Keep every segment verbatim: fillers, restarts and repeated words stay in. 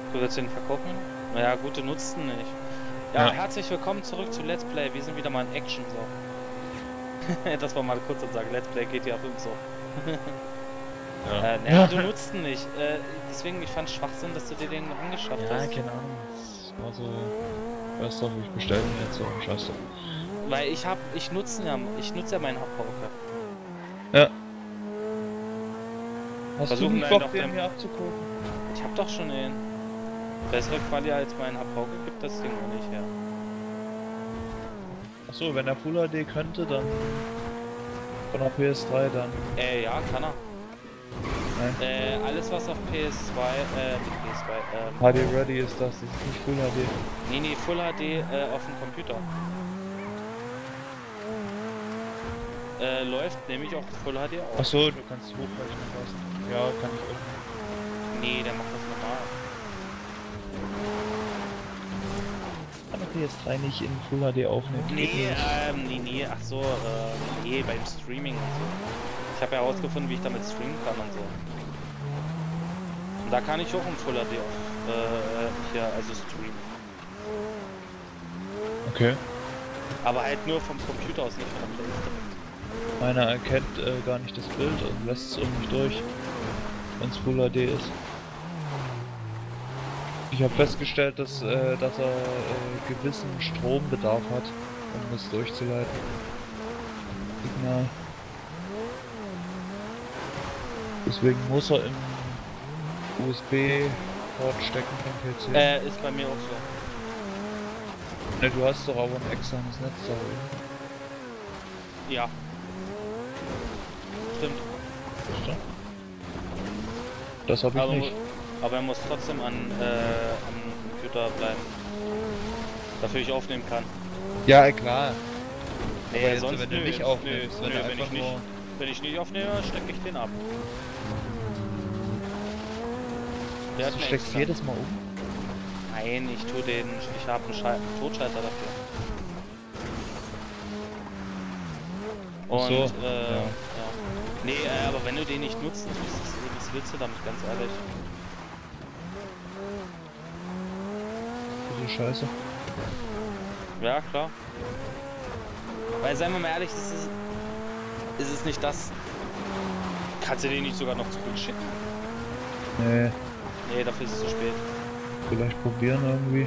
Du willst den verkaufen? Naja, gute nutzen nicht. Ja, Ja. herzlich willkommen zurück zu Let's Play. Wir sind wieder mal in Action, so. Das war mal kurz und sagen, Let's Play G T A fünf, so. Ja. äh, naja, du nutzt ihn nicht. Äh, deswegen, ich fand Schwachsinn, dass du dir den angeschafft Ja, hast. keine Ahnung. Das war so. Weißt doch, ich bestelle ihn jetzt so. Scheiße. Weil ich hab, ich nutze ja, ich nutze ja meinen Hubhauke. Ja. Hast Versuchen du nicht einen Bock, auf den dem- hier abzukaufen? Ich hab doch schon einen. Bessere Quali als mein Hubhauke gibt das Ding noch nicht her. Achso, wenn er Full H D könnte, dann. Von der P S drei dann. Äh, ja, kann er. Nein. Äh, alles was auf P S zwei, äh, nicht P S zwei, ähm, H D Ready ist das, das ist nicht Full H D. nee, nee, Full H D äh, auf dem Computer. Äh, läuft nämlich auch Full H D auf. Achso, du kannst hochrechnen lassen. Ja, kann ich auch. Nee, der macht das normal. Kann der P S drei nicht in Full H D aufnehmen? Geht Nee, nicht. ähm, nee, nee, ach so, äh, nee, beim Streaming und so. Ich habe ja herausgefunden, wie ich damit streamen kann und so. Und da kann ich auch im Full H D auf, äh, hier, also streamen. Okay. Aber halt nur vom Computer aus, nicht von der Playstation. Meiner erkennt äh, gar nicht das Bild und lässt es irgendwie durch, wenn es Full H D ist. Ich habe festgestellt, dass, äh, dass er äh, gewissen Strombedarf hat, um das durchzuleiten. Signal. Deswegen muss er im U S B-Port stecken vom P C. Äh, ist bei mir auch so. Ne, du hast doch aber ein externes Netz da. Ja. Stimmt. Stimmt. Das habe ich Aber, nicht. aber er muss trotzdem an, äh, am Computer bleiben. Dafür ich aufnehmen kann. Ja, klar. Nee, Aber jetzt, sonst wenn du nö, nicht nö, aufnimmst, wenn nö, du wenn einfach ich nicht, nur... wenn ich nicht aufnehme, stecke ich den ab. Der hat Du einen steckst extra. jedes Mal um? Nein, ich tue den, ich habe einen, Schal- einen Totschalter dafür. Und, Ach so, äh, ja. ja. Nee, äh, aber wenn du den nicht nutzen tust, was willst du damit, ganz ehrlich? Diese Scheiße. Ja, klar. Weil, seien wir mal ehrlich, ist es, ist es nicht das... Kannst du den nicht sogar noch zurückschicken? Nee, Nee, dafür ist es zu spät. vielleicht probieren irgendwie.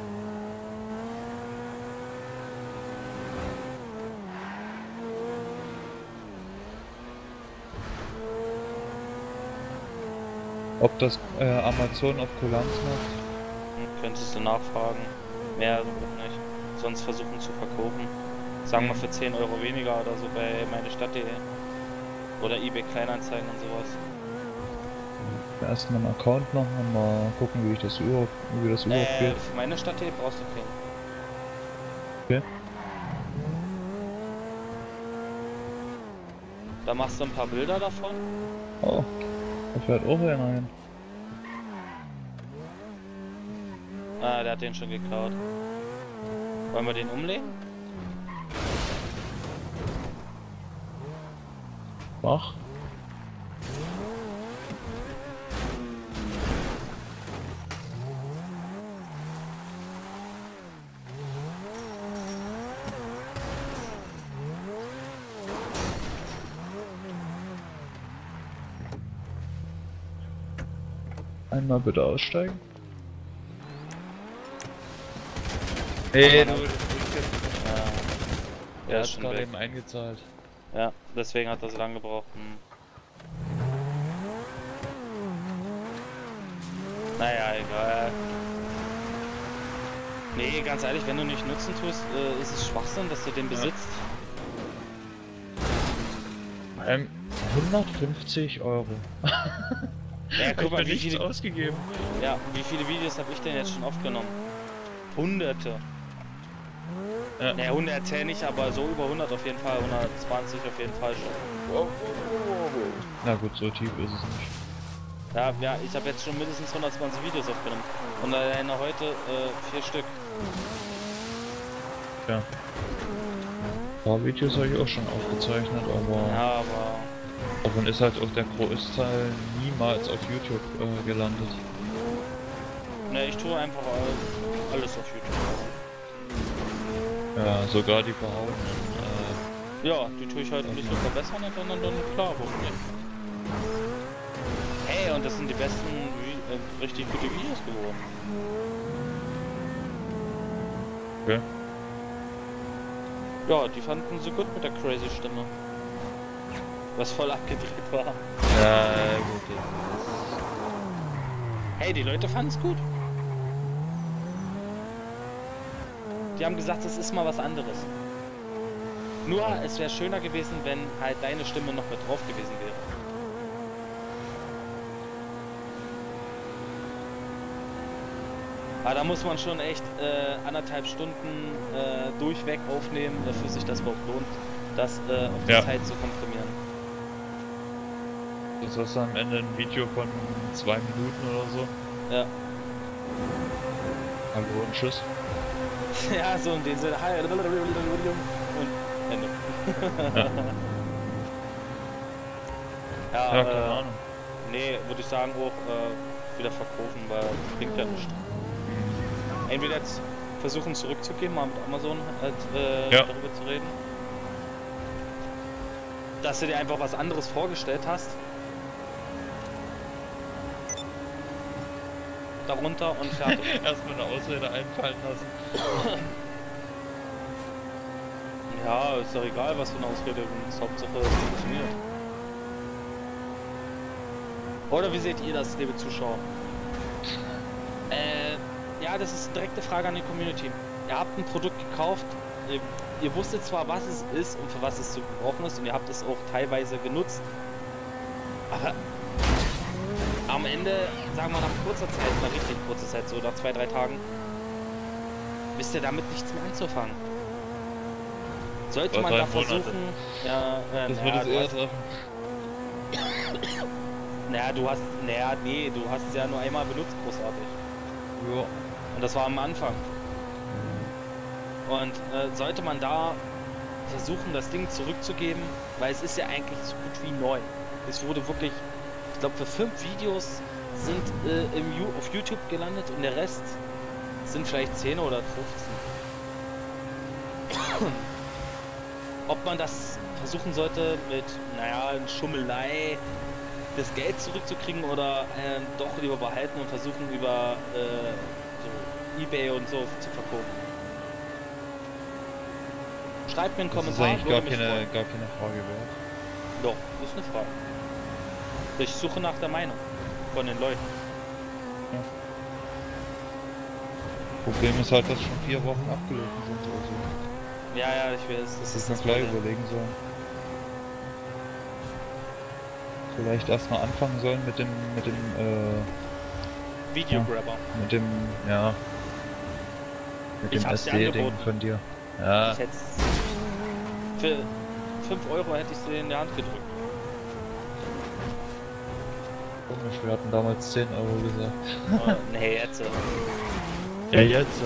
Ob das äh, Amazon auf Kulanz macht? Hm, Könntest du nachfragen. Mehr wird nicht. Sonst versuchen zu verkaufen. Sagen wir für zehn Euro weniger oder so bei meinestadt.de. Oder eBay Kleinanzeigen und sowas. Erstmal einen Account machen und mal gucken, wie ich das überhaupt, wie das überhaupt Äh, geht. für meinestadt.de brauchst du keinen. Okay. Da machst du ein paar Bilder davon. Oh, da fährt auch einer hin. Ah, der hat den schon geklaut. Wollen wir den umlegen? Mach. Einmal bitte aussteigen. Hey, du, Aber- das bringt jetzt nicht. Ja. Der Der hat ist schon gerade weg. eben eingezahlt. Ja, deswegen hat das lange gebraucht. Hm. Naja, egal. Nee, ganz ehrlich, wenn du nicht nutzen tust, äh, ist es Schwachsinn, dass du den besitzt. Ähm, hundertfünfzig Euro. Ja, guck mal, wie nichts viele, ausgegeben. ja, wie viele Videos habe ich denn jetzt schon aufgenommen? Hunderte. Ja. Ne, hundert zähl nicht, aber so über hundert auf jeden Fall, hundertzwanzig auf jeden Fall schon. Na gut, so tief ist es nicht. Ja, ja, ich habe jetzt schon mindestens hundertzwanzig Videos aufgenommen. Und alleine heute äh, vier Stück. Ja. Ein paar Videos habe ich auch schon aufgezeichnet, aber Ja, aber davon ist halt auch der Großteil niemals auf YouTube äh, gelandet. Ne, ich tue einfach all- alles auf YouTube. Ja, sogar die verhauenen. Äh, Ja, die tue ich halt ein bisschen verbessern und dann, dann klar, warum nicht? Hey, und das sind die besten, Vi- äh, richtig gute Videos geworden. okay. Ja, die fanden sie gut mit der crazy Stimme. Was voll abgedreht war. Ja, gut. Das Hey, die Leute fanden es gut. Die haben gesagt, es ist mal was anderes. Nur, es wäre schöner gewesen, wenn halt deine Stimme noch mit drauf gewesen wäre. Aber da muss man schon echt äh, anderthalb Stunden äh, durchweg aufnehmen, dafür sich das überhaupt lohnt, das äh, auf die Ja. Zeit zu komprimieren. Das ist am Ende ein Video von zwei Minuten oder so. Ja. Hallo und tschüss. Ja, so in dem Sinne. Hi. Und Ende. ja, Ja, keine äh, Ahnung. nee, würde ich sagen auch äh, wieder verkaufen, weil das bringt ja nichts. Entweder jetzt versuchen zurückzugehen, mal mit Amazon halt, äh, Ja. darüber zu reden. Dass du dir einfach was anderes vorgestellt hast. Darunter und fertig. Erstmal eine Ausrede einfallen lassen. Ja, ist doch egal, was für eine Ausrede ist. Hauptsache es funktioniert. Oder wie seht ihr das, liebe Zuschauer? Äh, ja, das ist eine direkte Frage an die Community. Ihr habt ein Produkt gekauft, ihr, ihr wusstet zwar, was es ist und für was es zu gebrauchen ist und ihr habt es auch teilweise genutzt, aber am Ende, sagen wir nach kurzer Zeit, nach richtig kurzer Zeit, so nach zwei, drei Tagen, wisst ihr damit nichts mehr anzufangen. Sollte Oder man da drei Monate. versuchen, ja, äh, Das naja, würde es du eher hast, treffen. naja, du hast, naja, nee, du hast es ja nur einmal benutzt, großartig. Ja. Und das war am Anfang. Und äh, sollte man da versuchen, das Ding zurückzugeben, weil es ist ja eigentlich so gut wie neu. Es wurde wirklich, ich glaube, für fünf Videos sind äh, im Ju auf YouTube gelandet und der Rest sind vielleicht zehn oder fünfzehn. Ob man das versuchen sollte mit, naja, Schummelei das Geld zurückzukriegen oder äh, doch lieber behalten und versuchen über äh, so eBay und so zu verkaufen. Schreibt mir einen Das ist Kommentar, eigentlich gar würde mich keine, freuen. gar keine Frage wert. Doch, ist eine Frage. Ich suche nach der Meinung von den Leuten. Problem ist halt, dass schon vier Wochen abgelaufen sind oder so. Ja, ja, ich weiß, das Das ist ist mir das gleich Problem. überlegen sollen. Vielleicht erstmal anfangen sollen mit dem, mit dem, äh, Videograbber. mit dem, ja, mit Ich dem hab's dir S D-Ding angeboten. von dir. Ja, Ich hätte für fünf Euro hätte ich sie in der Hand gedrückt. komisch, wir hatten damals zehn Euro gesagt. äh, nee, jetzt. Äh. Ja, jetzt.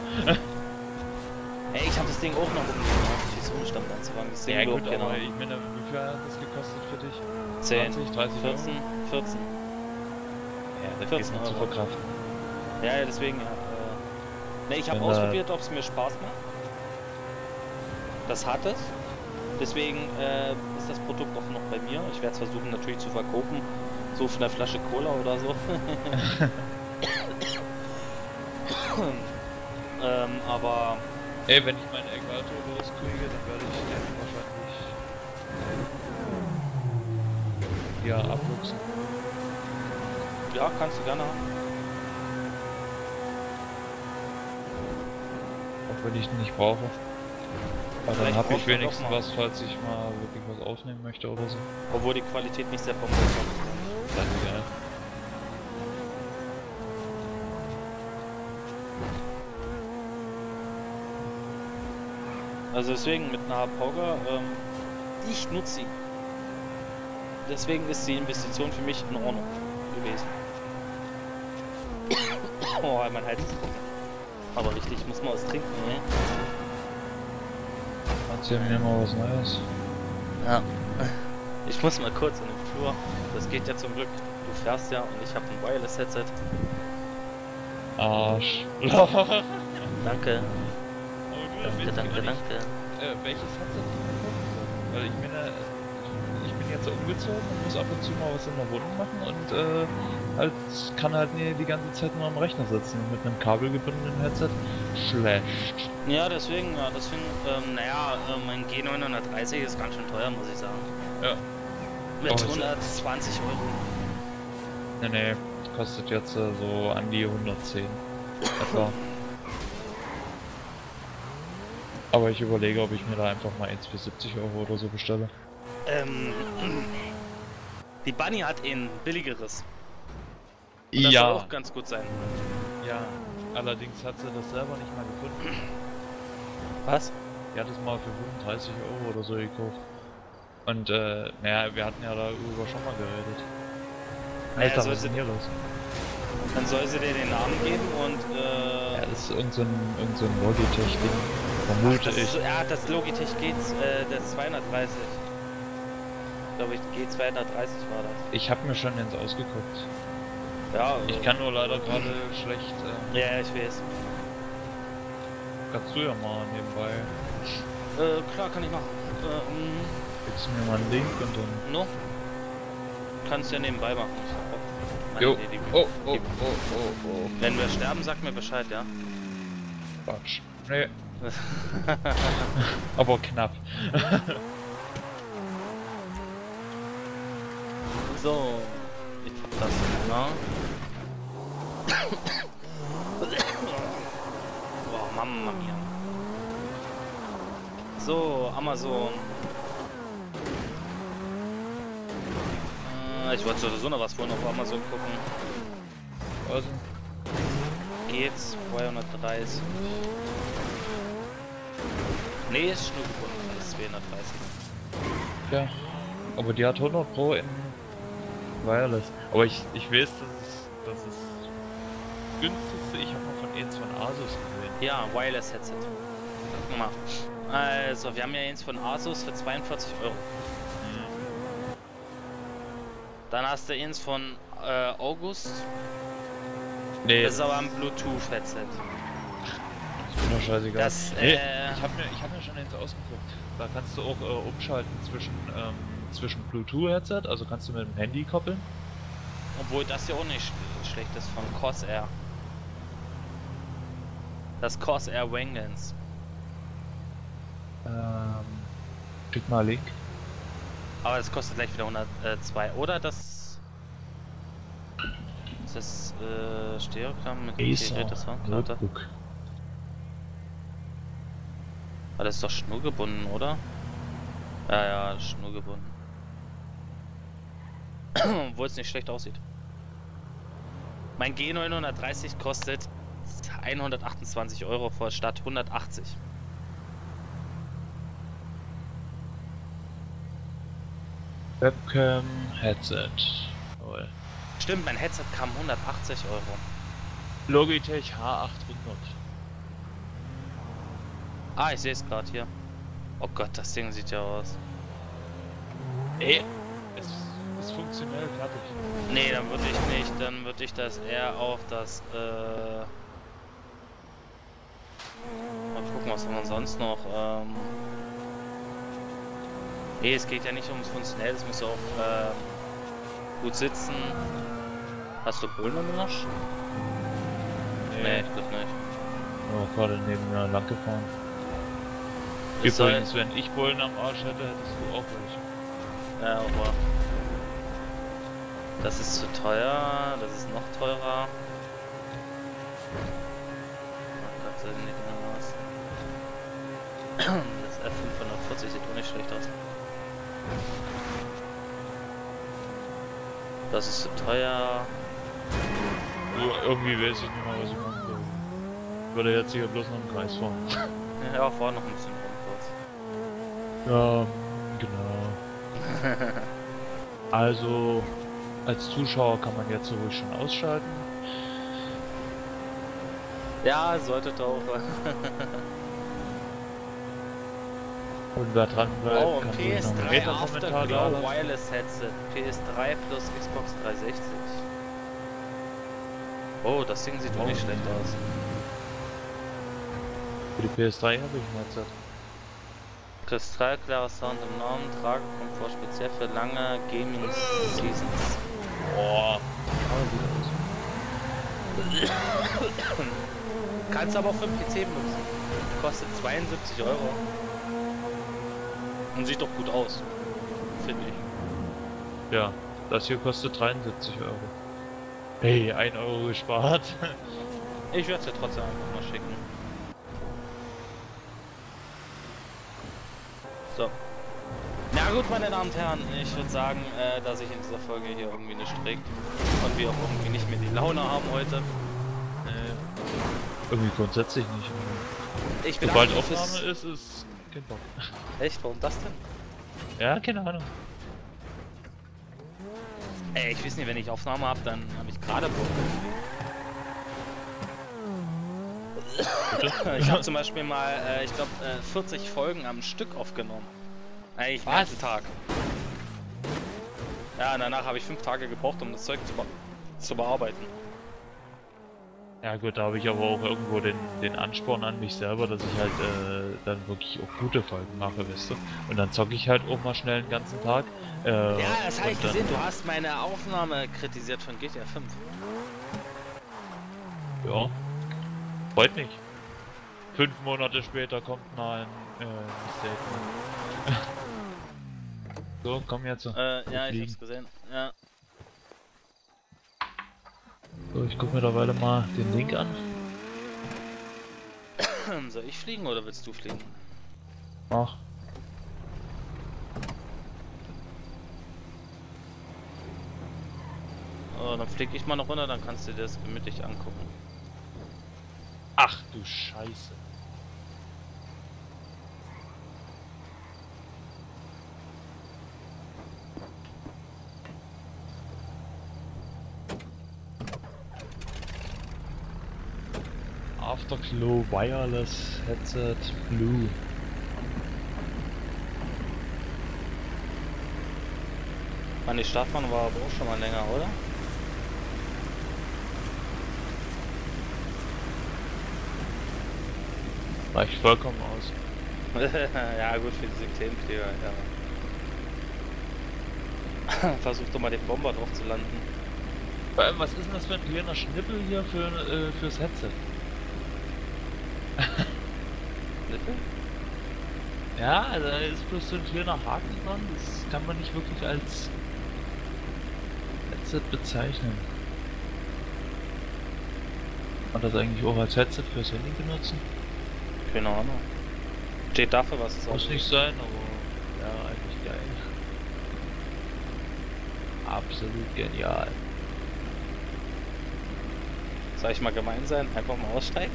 Ey, ich habe das Ding auch noch umgebracht. Ich ist Umstand anzufangen. Das Ding Ja gut, wird genau. aber ich meine, wie viel hat das gekostet für dich? zehn, zwanzig, dreißig vierzehn, Euro? vierzehn. Ja, das vierzehn geht nicht zu Euro. verkraften. Ja, ja, deswegen ja. Äh, ne, ich habe Wenn da- ausprobiert, ob es mir Spaß macht. Das hat es. Deswegen äh, ist das Produkt auch noch bei mir. Ich werde es versuchen natürlich zu verkaufen. So für eine Flasche Cola oder so. ähm, aber Ey, wenn ich meinen Äquator loskriege, dann werde ich den wahrscheinlich ja abluchsen. ja, kannst du gerne haben. Auch wenn ich ihn nicht brauche. Aber Vielleicht dann habe ich brauchst du doch wenigstens mal. was, falls ich mal wirklich was aufnehmen möchte oder so. Obwohl die Qualität nicht sehr bombastisch ist. Dann gerne. Also deswegen mit einer Pauger, ähm, ich nutze sie. Deswegen ist die Investition für mich in Ordnung gewesen. Oh, mein Hals ist trocken. Aber richtig, ich muss mal was trinken, ne? Erzähl mir mal was Neues. Ja. Ich muss mal kurz in den Flur. Das geht ja zum Glück. Du fährst ja und ich habe ein Wireless-Headset. Arsch. Danke. Aber du Danke, willst danke, immer nicht, danke. äh, welches Headset ich bekommen soll. Weil ich meine, ich bin jetzt umgezogen und muss ab und zu mal was in der Wohnung machen und äh, halt kann halt nie die ganze Zeit nur am Rechner sitzen. Mit einem kabelgebundenen Headset schlecht. Ja, deswegen, ja, deswegen, ähm, naja, äh, mein G neunhundertdreißig ist ganz schön teuer, muss ich sagen. Ja. Mit Aber es- hundertzwanzig Euro. Nee, nee, kostet jetzt äh, so an die hundertzehn etwa. Aber ich überlege, ob ich mir da einfach mal eins für siebzig Euro oder so bestelle. Ähm, die Bunny hat ein billigeres. Und das soll Ja, auch ganz gut sein. ja. Allerdings hat sie das selber nicht mal gefunden. Was? Die hat es mal für fünfunddreißig Euro oder so gekauft. Und äh, naja, wir hatten ja darüber schon mal geredet. Naja, Alter, soll was ist sie- denn hier los? Dann soll sie dir den Namen geben und, Ja, äh... das ist irgend so ein, irgend so ein Logitech-Ding. Vermute das ich. ist, ja, das Logitech G, äh, das zweihundertdreißig. Glaube ich, G zweihundertdreißig war das. Ich habe mir schon ins ausgeguckt. Ja, Ich kann nur leider gerade schlecht. Äh, Ja, ich weiß. kannst du ja mal nebenbei. Äh, klar, kann ich machen. Ähm, Gibst du mir mal einen Link und dann. no? Kannst ja nebenbei machen. Ich hab auch meine Jo. Erledigung. Oh, oh, oh, oh, oh. Wenn wir sterben, sag mir Bescheid, ja? Quatsch. Nee. Aber knapp. So, ich hab das, ne? Boah, Mamma mia. So, Amazon. Äh, Ich wollte sowieso noch was vorhin auf Amazon gucken. Also, G zweihundertdreißig. Nee, ist nur gebunden, das ist zweihundertdreißig. ja. Aber die hat hundert Pro in Wireless. Aber ich, ich weiß, dass es das ist günstigste. Ich habe mal von eins von Asus gesehen. Ja, Wireless Headset. Guck mal. Also, wir haben ja eins von Asus für zweiundvierzig Euro. Dann hast du eins von äh, August. Nee, Das ist aber ein Bluetooth-Headset. ist mir doch scheißegal. Das, Nee, äh, ich habe mir, ich hab mir schon eins ausgeguckt. Da kannst du auch äh, umschalten zwischen, ähm, zwischen Bluetooth-Headset, also kannst du mit dem Handy koppeln. Obwohl das ja auch nicht sch schlecht ist von Corsair. Das Corsair Wanglands. Ähm, schick mal einen Link. Aber das kostet gleich wieder hundertzwei. Oder das... Ist das äh, Stereoklam mit integrierter Soundkarte? Notebook. Aber das ist doch schnurgebunden, oder? Ja, ja, schnurgebunden. Obwohl es nicht schlecht aussieht. Mein G neunhundertdreißig kostet hundertachtundzwanzig Euro vor statt hundertachtzig. Webcam, Headset. Jawohl. Stimmt, mein Headset kam hundertachtzig Euro. Logitech H achthundert. Ah, ich sehe es gerade hier. Oh Gott, das Ding sieht ja aus. Ey, es ist funktionell fertig. Nee, dann würde ich nicht, dann würde ich das eher auf das, äh... Mal gucken, was haben wir sonst noch, ähm... Nee, es geht ja nicht ums Funktionell, es muss auch, ähm... gut sitzen. Hast du Bullen noch? Nee, ich glaub nicht. Oh, gerade neben mir lang gefahren. Es soll- Übrigens, wenn ich Bullen am Arsch hätte, hättest du auch welche. Ja, aber... Das ist zu teuer, das ist noch teurer. Oh Gott, sehen die Dinger aus. Das F fünfhundertvierzig sieht auch nicht schlecht aus. Das ist zu teuer. Nur irgendwie weiß ich nicht mal, was ich machen soll. Ich würde jetzt hier bloß noch im Kreis fahren. Ja, fahr noch ein bisschen rum Ja, genau. Also, als Zuschauer kann man jetzt so ruhig schon ausschalten. kurz. Ja, sollte auch. Und wer dran bleibt, Oh, kann und ruhig noch einen P S drei Meta-Kommentar Afterglow da lassen. Wireless Headset. P S drei plus Xbox dreihundertsechzig. Oh, das Ding sieht doch nicht schlecht aus. Für die P S drei habe ich ein Headset. Kristallklarer Sound im Normen, Tragekomfort speziell für lange Gaming Seasons. Boah. Kannst aber auch für den P C benutzen. Kostet zweiundsiebzig Euro. Und sieht doch gut aus. Finde ich. Ja, das hier kostet dreiundsiebzig Euro. Hey, ein Euro gespart. Ich werde es dir trotzdem einfach mal schicken. So. Na gut, meine Damen und Herren, ich würde sagen, äh, dass sich in dieser Folge hier irgendwie nicht trägt und wir auch irgendwie nicht mehr die Laune haben heute. Äh, irgendwie grundsätzlich nicht. Ich Sobald bedanke mich Aufnahme fürs... ist, ist kein Bock. Echt? Warum das denn? Ja, keine Ahnung. Ey, ich weiß nicht, wenn ich Aufnahme habe, dann habe ich gerade Bock. Ich habe zum Beispiel mal, äh, ich glaube, äh, vierzig Folgen am Stück aufgenommen. Eigentlich den ganzen Tag. Ja, und danach habe ich fünf Tage gebraucht, um das Zeug zu, be zu bearbeiten. Ja gut, da habe ich aber auch irgendwo den, den Ansporn an mich selber, dass ich halt äh, dann wirklich auch gute Folgen mache, weißt du. Und dann zocke ich halt auch mal schnell den ganzen Tag. Äh, ja, das habe ich dann, gesehen. Du hast meine Aufnahme kritisiert von G T A fünf. Ja, freut mich. Fünf Monate später kommt mal ein äh, Statement. So, komm jetzt. Äh, ja, ich hab's gesehen. Ja. So, ich guck mir derweil mal den Link an. Soll ich fliegen oder willst du fliegen? Ach. Oh, dann flieg ich mal noch runter, dann kannst du dir das gemütlich angucken. Ach du Scheiße. Afterglow Wireless Headset Blue. Mann, die Startbahn war aber auch schon mal länger, oder? Reicht vollkommen aus. Ja gut, für diese Klebenkleber, ja. Versuch doch mal den Bomber drauf zu landen. Vor allem, was ist denn das für ein kleiner Schnippel hier für, äh, fürs Headset? Schnippel? Ja, also da ist bloß so ein kleiner Haken dran, das kann man nicht wirklich als Headset bezeichnen. Kann man das eigentlich auch als Headset fürs Handy benutzen? Keine Ahnung. Steht dafür was ist Muss nicht sein, aber ja, eigentlich geil. Absolut genial. Soll ich mal gemein sein? Einfach mal aussteigen?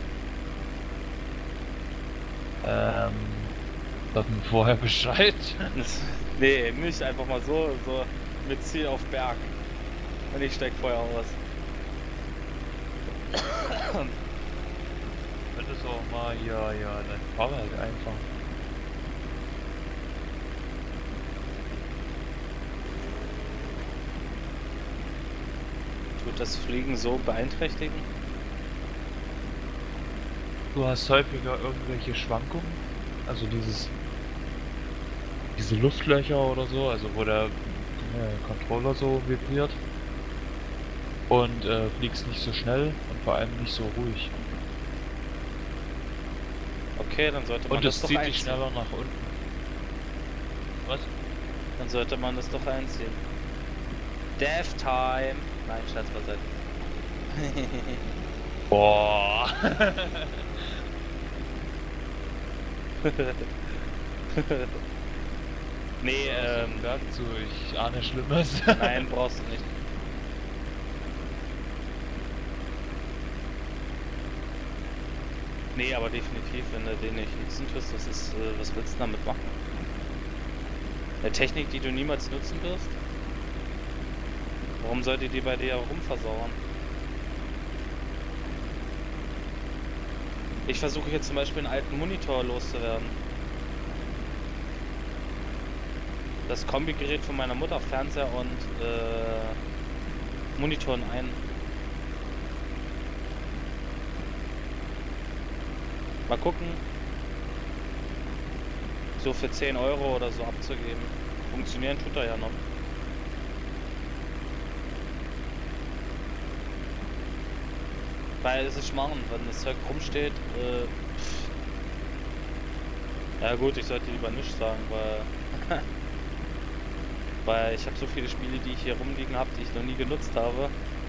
Ähm, sag mir vorher Bescheid. Nee, nicht einfach mal so, so mit Ziel auf Berg. Und ich steig vorher aus. Könntest auch mal hier, ja, dein Fahrrad einfach. Tut das Fliegen so beeinträchtigen? Du hast häufiger irgendwelche Schwankungen, also dieses, diese Luftlöcher oder so, also wo der äh, Controller so vibriert und äh, fliegst nicht so schnell und vor allem nicht so ruhig. Okay, dann sollte man Und das es doch zieht dich einziehen. schneller nach unten. Was? Dann sollte man das doch einziehen. Death Time! Nein, Scherz beiseite. Boah! Nee, ähm, Dazu, ich ahne Schlimmes. nein, brauchst du nicht. Nee, aber definitiv, wenn du den nicht nutzen tust, das ist, äh, was willst du damit machen? Eine Technik, die du niemals nutzen wirst? Warum sollte die bei dir rumversauern? Ich versuche jetzt zum Beispiel einen alten Monitor loszuwerden. Das Kombigerät von meiner Mutter, Fernseher und äh, Monitor in einen. Mal gucken. So für zehn Euro oder so abzugeben. Funktionieren tut er ja noch. Weil es ist Schmarrn, wenn das Zeug rumsteht. Äh, ja gut, ich sollte lieber nichts sagen, weil weil ich habe so viele Spiele, die ich hier rumliegen habe, die ich noch nie genutzt habe.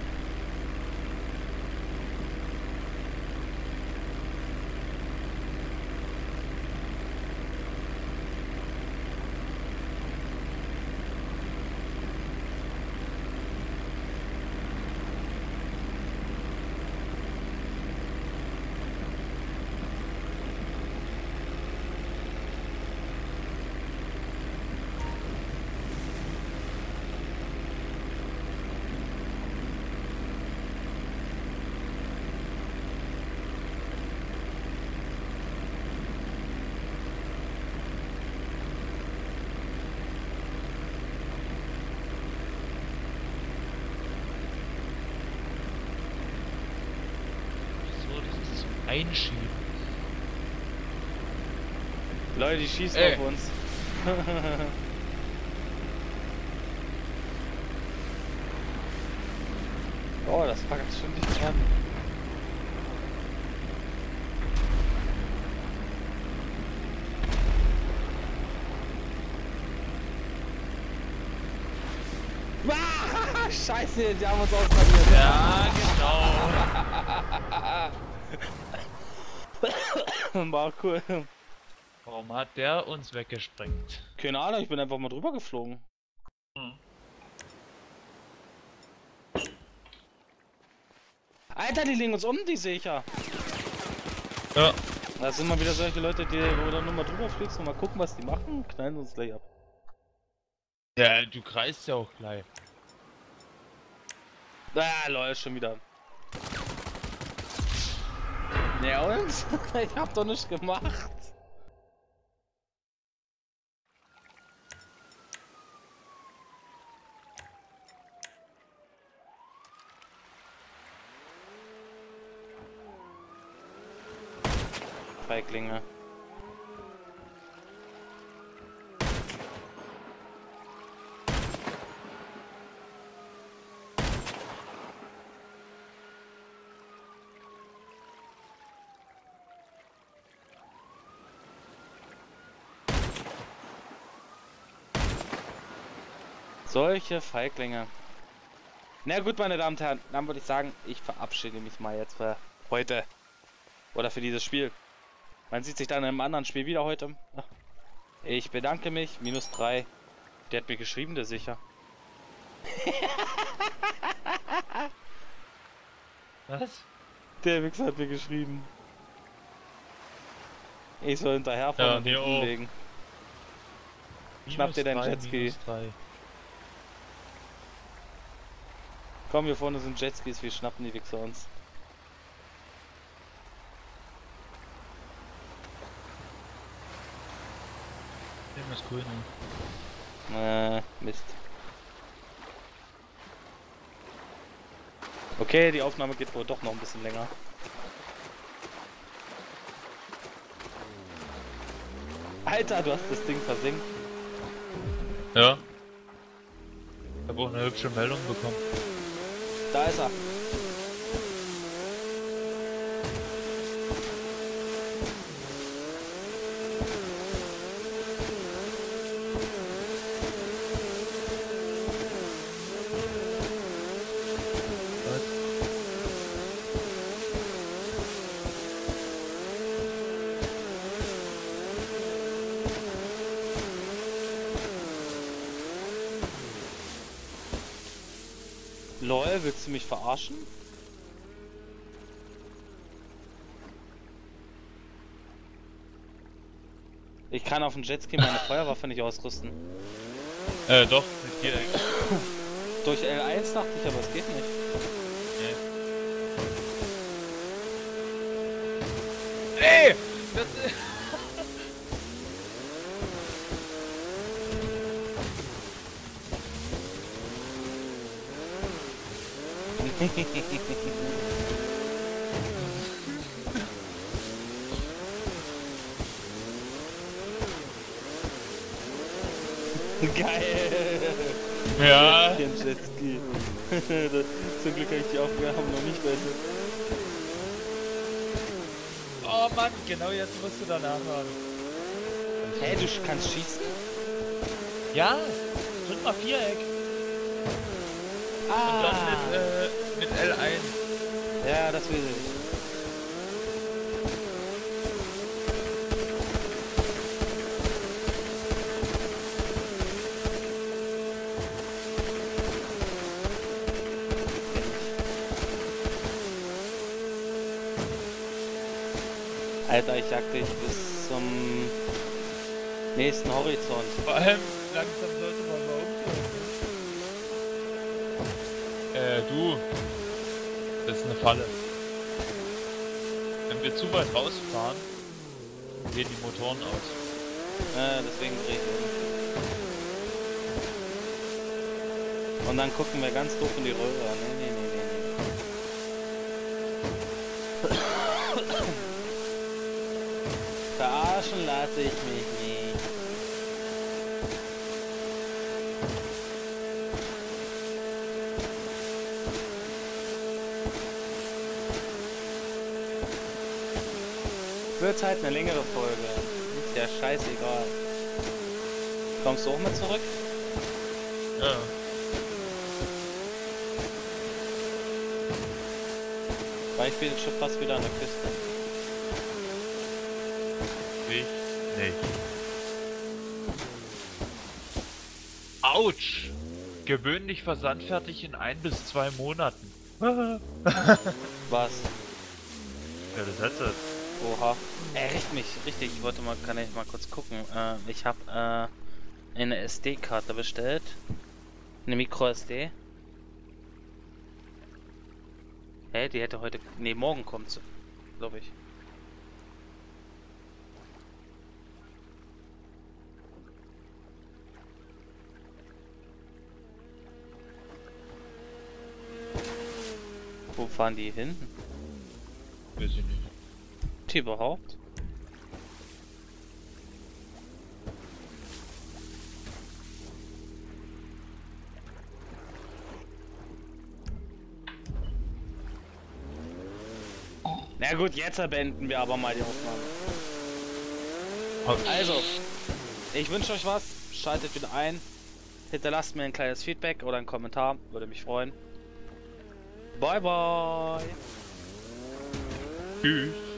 Einschieben. Leute, die schießen Ey. auf uns. Oh, das war ganz schön dicht dran. Ah, Scheiße, die haben uns ausradiert. Ja, genau. War cool. Warum hat der uns weggesprengt? Keine Ahnung, ich bin einfach mal drüber geflogen. Hm. Alter, die legen uns um, die sehe ich ja. Ja. Da sind mal wieder solche Leute, die, wo du dann nur mal drüber fliegst und mal gucken, was die machen, knallen uns gleich ab. Ja, du kreist ja auch gleich. Ah, lol, schon wieder. Ja und? Ich hab doch nichts gemacht. Feiglinge. Solche Feiglinge. Na gut, meine Damen und Herren, dann würde ich sagen, ich verabschiede mich mal jetzt für heute. Oder für dieses Spiel. Man sieht sich dann in einem anderen Spiel wieder heute. Ich bedanke mich. Minus drei. Der hat mir geschrieben, der sicher. Was? Der Wichser hat mir geschrieben. Ich soll hinterherfahren Ja, und mir ihn auch. umlegen. Schnapp dir deinen Jetski. Komm, hier vorne sind Jetskis, wir schnappen die Wichser uns. Nehmen das Grüne. Äh, Mist. Okay, die Aufnahme geht wohl doch noch ein bisschen länger. Alter, du hast das Ding versinkt. Ja. Ich habe auch eine hübsche Meldung bekommen. Da ist er. Lol, willst du mich verarschen? Ich kann auf dem Jetski meine Feuerwaffe nicht ausrüsten. Äh, doch, mit dir. Durch L eins dachte ich, aber es geht nicht. Nee. Ey! Das Geil! Ja. Kein Jetski. Zum Glück habe ich die Aufgabe noch nicht beendet. Oh Mann, genau jetzt musst du danach haben. Hä, du kannst schießen? Ja, drück mal Viereck. Ah! Und dann mit, äh, mit L eins. Ja, das will ich. Alter, ich jag dich bis zum nächsten Horizont. Vor allem, langsam sollte man mal umdrehen. Äh, du. Das ist eine Falle. Wenn wir zu weit rausfahren, gehen die Motoren aus. Äh, deswegen dreh ich um. Und dann gucken wir ganz doof in die Röhre. Nee, nee, nee, nee, nee. Verarschen lasse ich mich nicht. Wird halt eine längere Folge. Ist ja scheißegal. Kommst du auch mit zurück? Ja. Weil ich bin jetzt schon fast wieder an der Küste. Ich nicht. Autsch! Gewöhnlich versandfertig in ein bis zwei Monaten. Was? Ja, das Headset. Oha. Äh, richtig mich, richtig. Ich wollte mal, kann ich mal kurz gucken. Äh, ich habe äh, eine S D-Karte bestellt. Eine Micro S D. Hä, die hätte heute, nee, morgen kommt sie, glaube ich. Wo fahren die hin? Weiß ich nicht. Die überhaupt? Na gut, jetzt beenden wir aber mal die Aufnahme. Also, ich wünsche euch was, schaltet wieder ein, hinterlasst mir ein kleines Feedback oder einen Kommentar, würde mich freuen. Bye bye! Tschüss!